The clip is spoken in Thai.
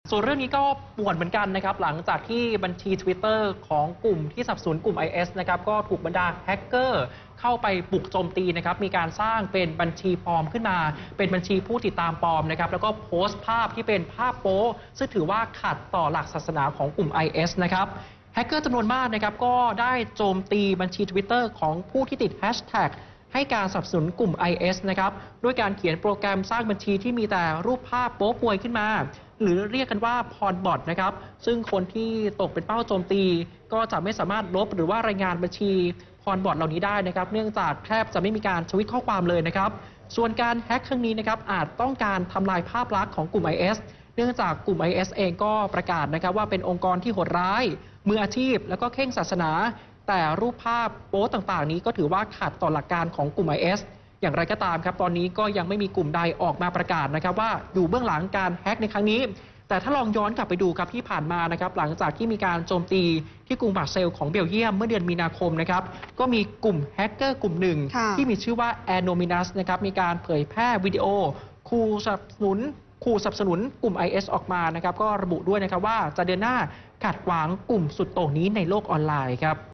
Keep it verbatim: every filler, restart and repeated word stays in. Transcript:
ส่วนเรื่องนี้ก็ป่วนเหมือนกันนะครับหลังจากที่บัญชี Twitter ของกลุ่มที่สนับสนุนกลุ่ม ไอ เอส นะครับก็ถูกบรรดาแฮกเกอร์เข้าไปบุกโจมตีนะครับมีการสร้างเป็นบัญชีปลอมขึ้นมาเป็นบัญชีผู้ติดตามปลอมนะครับแล้วก็โพสต์ภาพที่เป็นภาพโป๊ซึ่งถือว่าขัดต่อหลักศาสนาของกลุ่ม ไอ เอส นะครับแฮกเกอร์จำนวนมากนะครับก็ได้โจมตีบัญชี Twitter ของผู้ที่ติดแฮชแท็กให้การสนับสนุนกลุ่ม ไอ เอส นะครับด้วยการเขียนโปรแกรมสร้างบัญชีที่มีแต่รูปภาพโป๊ป่วยขึ้นมาหรือเรียกกันว่าพรบอทนะครับซึ่งคนที่ตกเป็นเป้าโจมตีก็จะไม่สามารถลบหรือว่ารายงานบัญชีพรบอทเหล่านี้ได้นะครับเนื่องจากแทบจะไม่มีการทวิตข้อความเลยนะครับส่วนการแฮ็กครั้งนี้นะครับอาจต้องการทำลายภาพลักษณ์ของกลุ่ม ไอ เอส เนื่องจากกลุ่ม ไอ เอส เองก็ประกาศนะครับว่าเป็นองค์กรที่โหดร้ายมืออาชีพแล้วก็เข่งศาสนาแต่รูปภาพโป๊ต่างๆนี้ก็ถือว่าขัดต่อหลักการของกลุ่ม ไอ เอส อย่างไรก็ตามครับตอนนี้ก็ยังไม่มีกลุ่มใดออกมาประกาศนะครับว่าอยู่เบื้องหลังการแฮ็กในครั้งนี้แต่ถ้าลองย้อนกลับไปดูครับที่ผ่านมานะครับหลังจากที่มีการโจมตีที่กรุงบรัสเซลส์ของเบลเยียมเมื่อเดือนมีนาคมนะครับก็มีกลุ่มแฮกเกอร์กลุ่มหนึ่งที่มีชื่อว่า Anonymous นะครับมีการเผยแพร่วิดีโอขู่สนับสนุนขู่สนับสนุนกลุ่ม ไอ เอส ออกมานะครับก็ระบุด้วยนะครับว่าจะเดินหน้าขัดขวางกลุ่มสุดโต่งนี้ในโลกออนไลน์ครับ